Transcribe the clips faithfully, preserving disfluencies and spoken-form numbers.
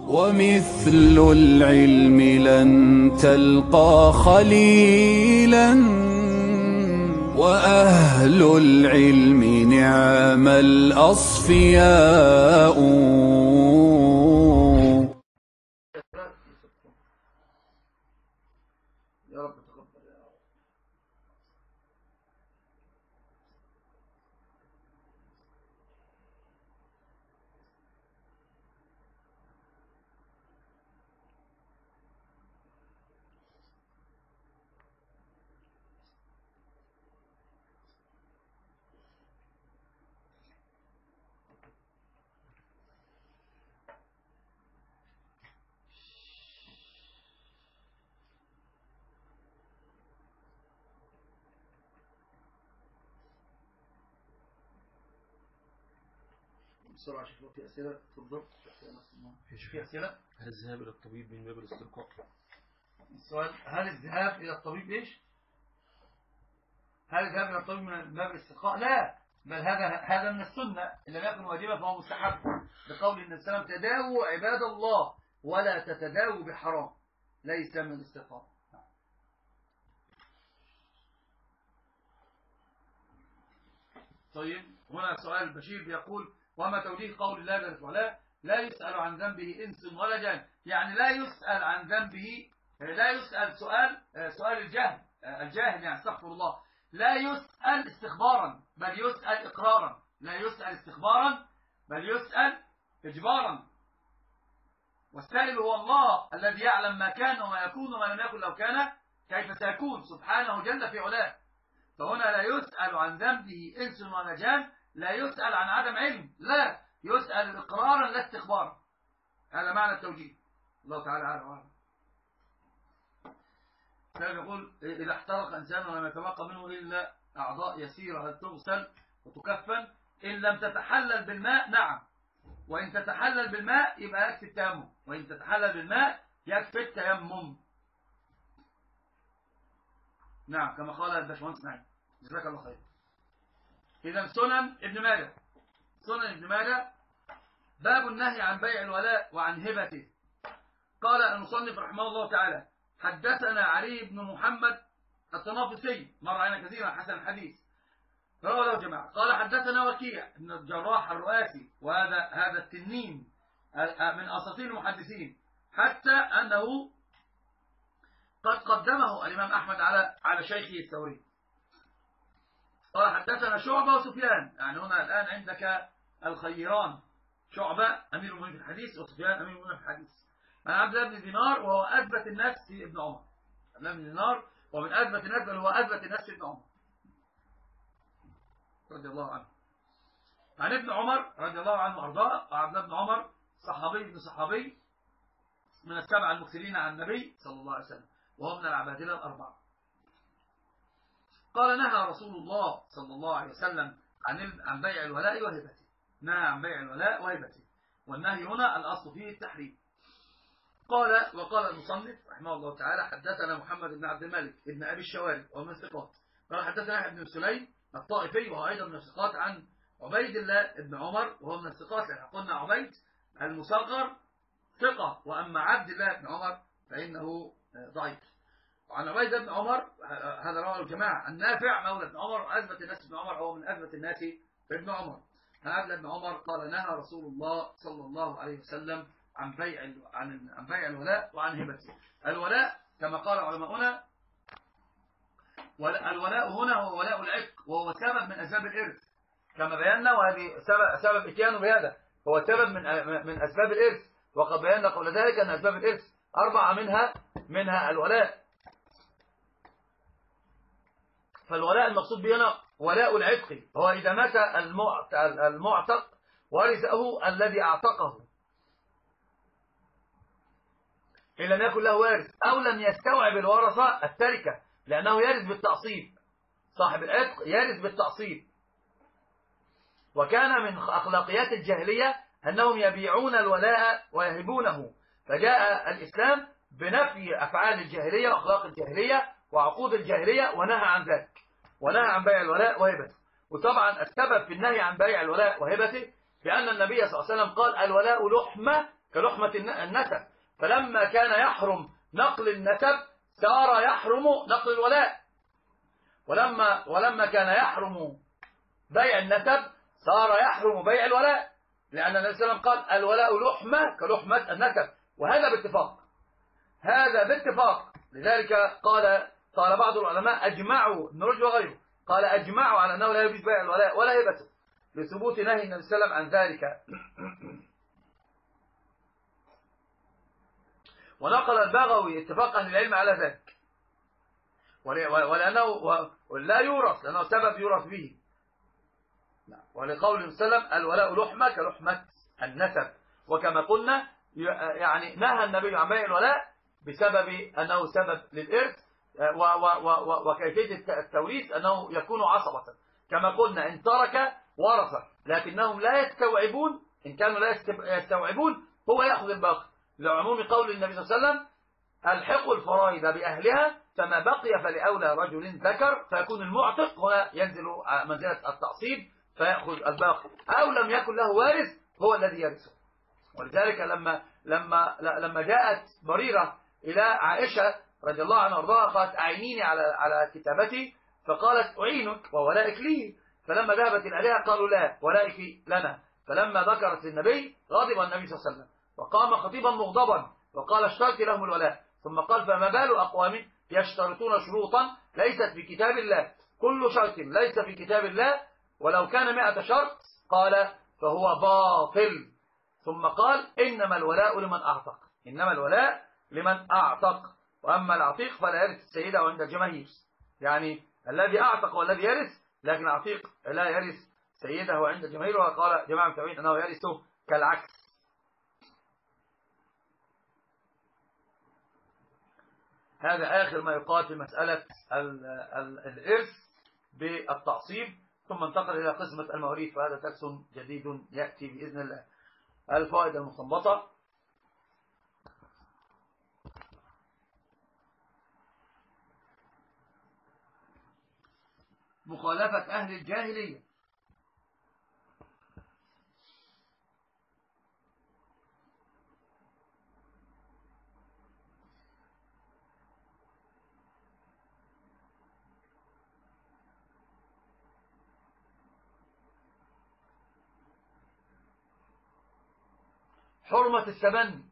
ومثل العلم لن تلقى خليلا، وأهل العلم نعم الأصفياء. يا رب تقبل يا رب. بسرعة شوف لو في أسئلة تفضل. ايش في أسئلة؟ هل الذهاب إلى الطبيب من باب الاسترقاء؟ السؤال: هل الذهاب إلى الطبيب إيش؟ هل الذهاب إلى الطبيب من باب الاسترقاء؟ لا، بل هذا هذا من السنة، إن لم يكن واجبا فهو مستحب، لقول النبي صلى الله عليه وسلم: تداووا عباد الله ولا تتداووا بحرام، ليس من الاسترقاء. طيب، هنا سؤال بشير بيقول: وما توجيه قول الله جل وعلا: لا يسأل عن ذنبه إنس ولا جان؟ يعني لا يسأل عن ذنبه، لا يسأل سؤال سؤال الجهل الجاهل، يعني استغفر الله، لا يسأل استخبارا بل يسأل إقرارا، لا يسأل استخبارا بل يسأل إجبارا. والسائل هو الله الذي يعلم ما كان وما يكون وما لم يكن لو كان كيف سيكون، سبحانه جل في علاه. فهنا لا يسأل عن ذنبه إنس ولا جان، لا يسأل عن عدم علم، لا، يسأل إقرارا لا استخبارا. هذا معنى التوجيه. الله تعالى أعلم. كان يقول: إذا احترق إنسان ولم يتبقى منه إلا أعضاء يسيرة هل تغسل وتكفن؟ إن لم تتحلل بالماء نعم، وإن تتحلل بالماء يبقى يكفي التيمم، وإن تتحلل بالماء يكفي التيمم. نعم، كما قال الباشمهندس نعيم، جزاك الله خير. إذا سنن ابن ماجه، سنن ابن ماجه باب النهي عن بيع الولاء وعن هبته. قال المصنف رحمه الله تعالى: حدثنا علي بن محمد الطنافسي، مر علينا كثيرا، حسن الحديث، رواه له جماعة. قال حدثنا وكيع بن الجراح الرؤاسي، وهذا هذا التنين من أساطير المحدثين، حتى أنه قد قدمه الإمام أحمد على على شيخه الثوري. قال حدثنا شعبة وسفيان، يعني هنا الآن عندك الخيران، شعبة أمير المؤمنين في الحديث، وسفيان أمير المؤمنين في الحديث، عن عبد الله بن دينار، وهو أثبت الناس في ابن عمر. عبد الله بن دينار ومن أثبت الناس، بل هو أثبت الناس في ابن عمر رضي الله عنه. عن ابن عمر رضي الله عنه وأرضاه، وعبد الله بن عمر صحابي ابن صحابي من السبعة المكثرين عن النبي صلى الله عليه وسلم، وهو من العبادلة الأربعة. قال: نهى رسول الله صلى الله عليه وسلم عن عن بيع الولاء وهبته، نهى عن بيع الولاء وهبته، والنهي هنا الأصل فيه التحريم. قال: وقال المصنف رحمه الله تعالى: حدثنا محمد بن عبد الملك ابن أبي الشوارب ومن الثقات. قال: حدثنا يحيى بن سليم الطائفي، وهو أيضا من الثقات، عن عبيد الله بن عمر، وهو من الثقات، لأن قلنا عبيد المصغر ثقة، وأما عبد الله بن عمر فإنه ضعيف. وعن عبيد بن عمر، هذا رواه الجماعة، النافع مولى ابن عمر، أثبت الناس ابن عمر، هو من أثبت الناس في ابن عمر. عن عبد الله بن عمر قال: نهى رسول الله صلى الله عليه وسلم عن بيع عن عن بيع الولاء وعن هبته. الولاء كما قال علماؤنا، الولاء هنا هو ولاء العتق، وهو سبب من أسباب الإرث كما بينا، وهذه سبب سبب اتيانه بهذا، هو سبب من من أسباب الإرث، وقد بينا قبل ذلك أن أسباب الإرث أربعة، منها منها الولاء. فالولاء المقصود به هنا ولاء العتق، هو إذا مات المعتق ورثه الذي أعتقه، إن لم يكن له وارث، أو لم يستوعب الورثة التركة، لأنه يرث بالتعصيب، صاحب العتق يرث بالتعصيب. وكان من أخلاقيات الجاهلية أنهم يبيعون الولاء ويهبونه، فجاء الإسلام بنفي أفعال الجاهلية وأخلاق الجاهلية وعقود الجاهلية، ونهى عن ذلك، ونهى عن بيع الولاء وهبته. وطبعا السبب في النهي عن بيع الولاء وهبته بأن النبي صلى الله عليه وسلم قال: الولاء لحمة كلحمة النسب. فلما كان يحرم نقل النسب صار يحرم نقل الولاء، ولما ولما كان يحرم بيع النسب صار يحرم بيع الولاء، لأن النبي صلى الله عليه وسلم قال الولاء لحمة كلحمة النسب، وهذا باتفاق، هذا باتفاق. لذلك قال قال بعض العلماء أجمعوا، ابن رشد وغيره قال أجمعوا على أنه لا يجوز بيع الولاء ولا هبته لثبوت نهي النبي صلى الله عليه وسلم عن ذلك. ونقل البغوي اتفاق أهل العلم على ذلك، ولأنه لا يورث، لأنه سبب يورث به، ولقول صلى الله عليه وسلم الولاء لحمة كلحمة النسب. وكما قلنا يعني نهى النبي عن بيع الولاء بسبب أنه سبب للإرث، وكيفية التوريث أنه يكون عصبة. كما قلنا إن ترك ورثة لكنهم لا يستوعبون، إن كانوا لا يستوعبون هو يأخذ الباقي، لعموم قول النبي صلى الله عليه وسلم الحقوا الفرائض بأهلها فما بقي فلأولى رجل ذكر، فيكون المعتق هنا ينزل منزلة التعصيب فيأخذ الباقي، أو لم يكن له وارث هو الذي يرثه. ولذلك لما لما لما جاءت بريرة إلى عائشة رضي الله عنها وارضاها قالت أعينيني على على كتابتي، فقالت أعينك وولائك لي. فلما ذهبت الآلهة قالوا لا، ولائك لنا. فلما ذكرت النبي غضب النبي صلى الله عليه وسلم وقام خطيبا مغضبا وقال اشترط لهم الولاء، ثم قال فما بال أقوام يشترطون شروطا ليست في كتاب الله، كل شرط ليس في كتاب الله ولو كان مئة شرط قال فهو باطل. ثم قال إنما الولاء لمن أعتق، إنما الولاء لمن أعتق، وأما العتيق فلا يرث السيدة عند الجماهير، يعني الذي أعتق والذي يرث، لكن العتيق لا يرث سيده عند الجماهير. وقال جماعة المتابعين أنه يرثه كالعكس. هذا آخر ما يقال في مسألة الإرث بالتعصيب، ثم انتقل إلى قسمة المواريث، فهذا درس جديد يأتي بإذن الله. الفوائد المستنبطة: مخالفة أهل الجاهلية، حرمة التبني.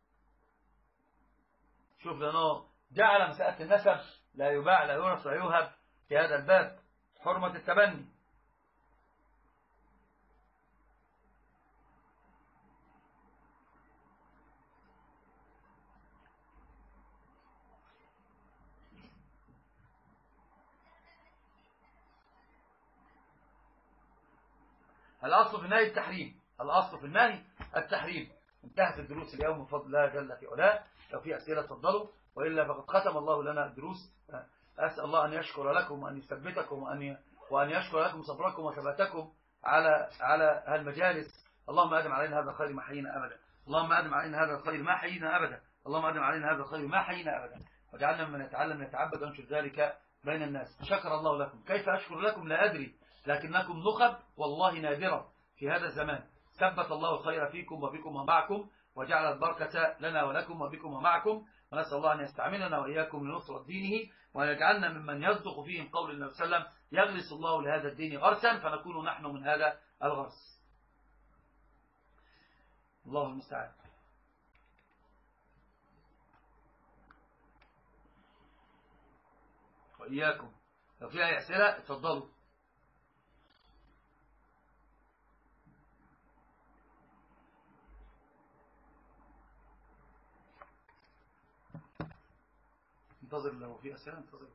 شوف لأنه جعل مسألة النسب لا يباع لا يورث لا يوهب في هذا الباب. حرمة التبني، الأصل في النهي التحريم، الأصل في النهي التحريم. انتهت الدروس اليوم بفضل الله جل في علاه. لو في أسئلة تفضلوا، وإلا فقد ختم الله لنا الدروس. أسأل الله أن يشكر لكم وأن يثبتكم وأن وأن يشكر لكم صبركم وثباتكم على على هالمجالس. اللهم أدم علينا هذا الخير ما حيينا أبدا، اللهم أدم علينا هذا الخير ما حيينا أبدا، اللهم أدم علينا هذا الخير ما حيينا أبدا، واجعلنا من يتعلم يتعبد ونشر ذلك بين الناس. شكر الله لكم. كيف أشكر لكم لا أدري، لكنكم نخب والله نادرة في هذا الزمان. ثبت الله الخير فيكم وبكم ومعكم، وجعل البركة لنا ولكم وبكم ومعكم، ونسأل الله أن يستعملنا وإياكم لنصرة دينه، وأن يجعلنا ممن يصدق فيهم قول النبي صلى الله عليه وسلم يغرس الله لهذا الدين غرسا، فنكون نحن من هذا الغرس. الله المستعان. وإياكم. لو في أي أسئلة اتفضلوا. انتظر، لو في أسئلة انتظر.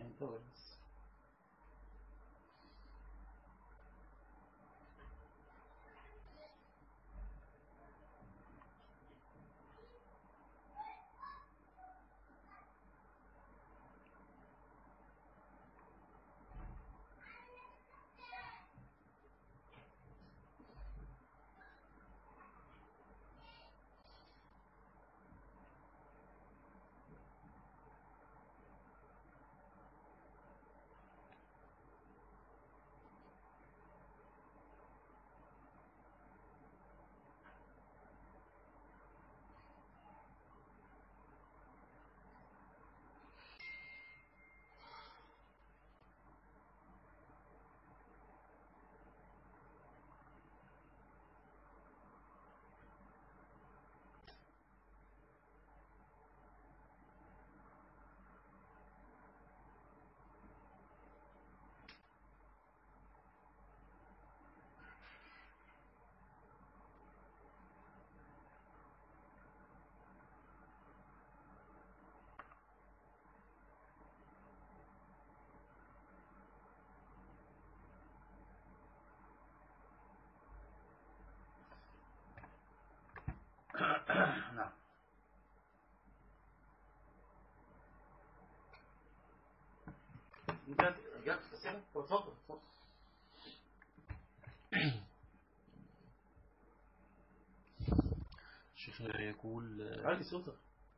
انتظر بس. نعم. جات جات أسئلة؟ اتفضل اتفضل. شيخنا يقول علي صوتك.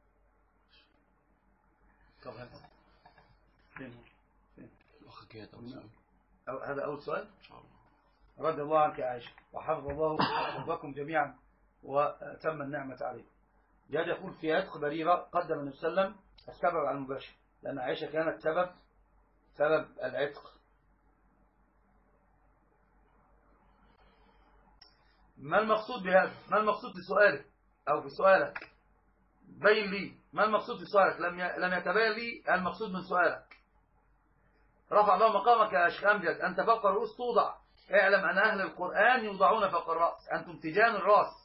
طب هذا فين فين الأخ كده هذا أول سؤال. إن شاء الله. رضي الله عنك يا عائشة وحفظ الله حفظكم جميعا وتم النعمة عليكم. جاد يقول في عتق بريرة قدم النبي صلى الله عليه وسلم السبب على المباشر لأن عائشة كانت سبب سبب العتق. ما المقصود بهذا؟ ما المقصود بسؤالك أو بسؤالك؟ بين لي ما المقصود بسؤالك. لم لم يتبين لي المقصود من سؤالك. رفع الله مقامك يا شيخ أمجد. أنت فوق الرؤوس توضع. اعلم أن أهل القرآن يوضعون فوق الرأس. أنتم تيجان الرأس.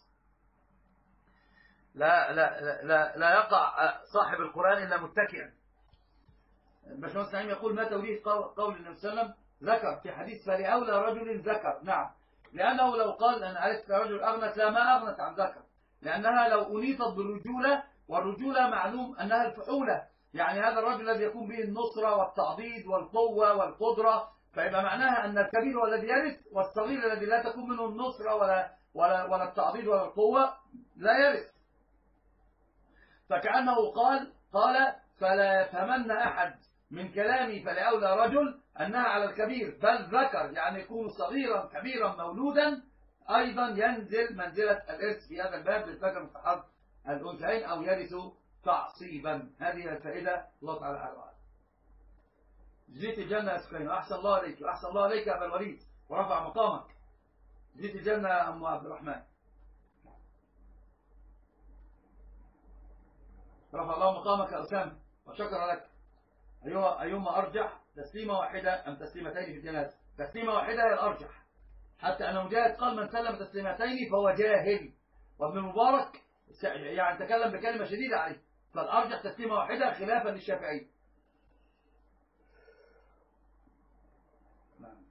لا لا لا لا يقع صاحب القرآن إلا متكئا. باشمهندس نعيم يقول ما توريه قول النبي صلى الله عليه وسلم ذكر في حديث فلأولى رجل ذكر. نعم لأنه لو قال أن عرفت رجل أغنت لا ما أغنت عن ذكر لأنها لو أنيطت بالرجولة والرجولة معلوم أنها الفحولة يعني هذا الرجل الذي يكون به النصرة والتعضيد والقوة والقدرة فيبقى معناها أن الكبير هو الذي يرث والصغير الذي لا تكون منه النصرة ولا ولا ولا التعضيد ولا القوة لا يرث. فكأنه قال قال فلا يفهمن أحد من كلامي فلأولى رجل أنها على الكبير بل ذكر يعني يكون صغيرا كبيرا مولودا أيضا ينزل منزلة الإرث في هذا الباب للذكر مستحق الأنثيين أو يرث تعصيبا. هذه الفائدة الله تعالى أعلم. جزيت الجنة يا سكينة أحسن الله عليك وأحسن الله عليك يا أبا الوليد ورفع مقامك. جزيت الجنة يا أم عبد الرحمن. رفع الله مقامك يا أسامة وشكر لك. أيها أيهما أرجح تسليمة واحدة أم تسليمتين في الجنازة؟ تسليمة واحدة هي الأرجح حتى أن مجاهد قال من سلم تسليمتين فهو جاهل وابن المبارك يعني تكلم بكلمة شديدة عليه فالأرجح تسليمة واحدة خلافا للشافعي. نعم.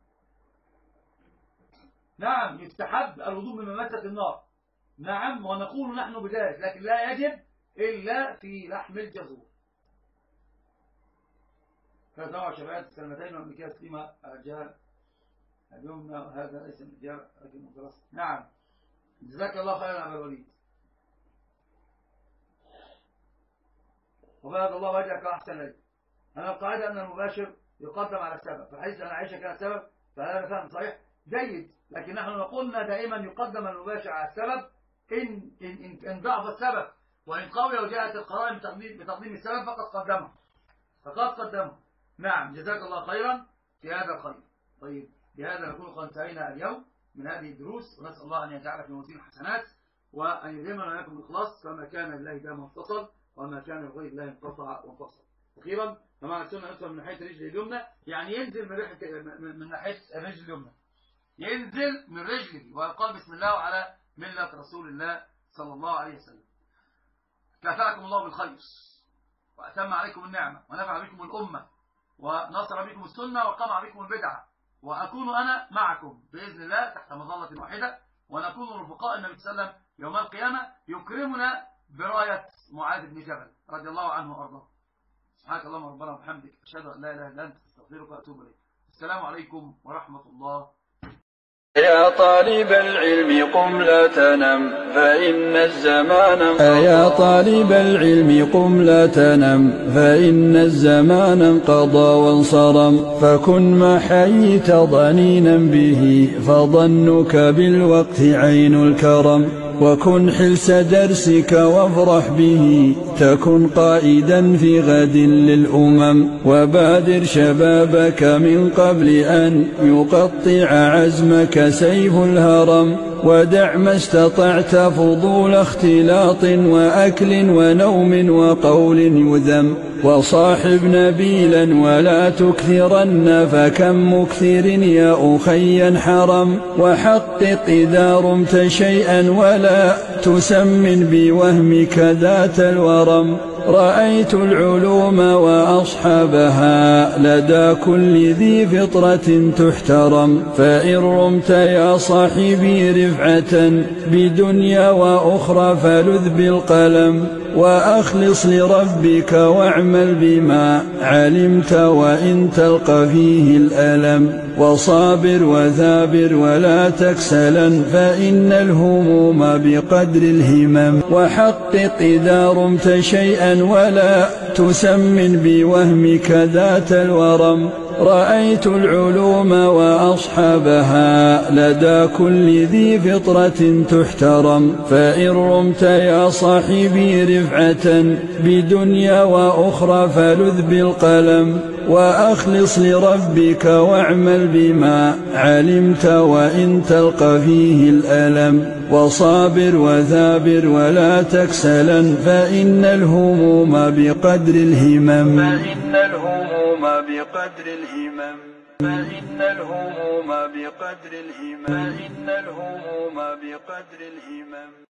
نعم يستحب الوضوء من ممسة النار. نعم ونقول نحن بذلك لكن لا يجب إلا في لحم الجزور. فنوع شباب السلمتين والمكياس تسليمة جاء اليوم هذا اسم جاء رجل مترصد. نعم جزاك الله خيرا يا أبا الوليد وبارك الله وجهك وأحسن لك. أنا القاعدة أن المباشر يقدم على السبب فحيث أن عائشة كانت سبب فهذا فهم صحيح جيد لكن نحن نقولنا دائما يقدم المباشر على السبب إن, إن, إن, إن ضعف السبب وإن قوي وجاءت القرائن بتقديم, بتقديم السبب فقد قدمه فقد قدمه. نعم جزاك الله خيرا في هذا الخير. طيب بهذا نكون قد انتهينا اليوم من هذه الدروس ونسأل الله أن يجعل في موازين الحسنات وأن يلهمنا وإياكم الإخلاص فما كان لله دام اتصل وما كان لغير الله انقطع وانفصل. أخيرا فمعنى السنة أنتم من ناحية الرجل اليمنى يعني ينزل من ريحة من ناحية الرجل اليمنى ينزل من رجله ويقال بسم الله على ملة رسول الله صلى الله عليه وسلم. كفاكم الله بالخير وأتم عليكم النعمة ونفع بكم الأمة ونصر بكم السنة وقمع بكم البدعة، وأكون أنا معكم بإذن الله تحت مظلة واحدة، ونكون رفقاء النبي صلى الله عليه وسلم يوم القيامة، يكرمنا براية معاذ بن جبل رضي الله عنه وأرضاه. سبحانك اللهم ربنا وبحمدك، أشهد أن لا إله إلا أنت، أستغفرك وأتوب إليك. السلام عليكم ورحمة الله. يا طالب العلم قم لا تنم فإن الزمان انقضى. يا طالب العلم قم لا تنم فإن الزمان انقضى وانصرم، فكن ما حييت ضنينا به فظنك بالوقت عين الكرم، وكن حلس درسك وافرح به تكن قائدا في غد للأمم، وبادر شبابك من قبل أن يقطع عزمك سيف الهرم، ودع ما استطعت فضول اختلاط وأكل ونوم وقول يذم، وصاحب نبيلا ولا تكثرن فكم مكثر يا أخي حرم، وحقق إذا رمت شيئا ولا تسمن بوهمك ذات الورم، رأيت العلوم وأصحابها لدى كل ذي فطرة تحترم، فإن رمت يا صاحبي رفعة بدنيا وأخرى فلذ بالقلم، وأخلص لربك واعمل بما علمت وإن تلقى فيه الألم، وصابر وثابر ولا تكسلا فإن الهموم بقدر الهمم، وحقق إذا رمت شيئا ولا تسمن بوهمك ذات الورم، رأيت العلوم وأصحابها لدى كل ذي فطرة تحترم، فإن رمت يا صاحبي رفعة بدنيا وأخرى فلذ بالقلم، وأخلص لربك واعمل بما علمت وإن تلقى فيه الألم، وصابر وثابر ولا تكسلا فإن الهموم بقدر الهمم، فإن الهموم بقدر الهمم، فإن الهموم بقدر الهمم، فإن الهموم بقدر الهمم.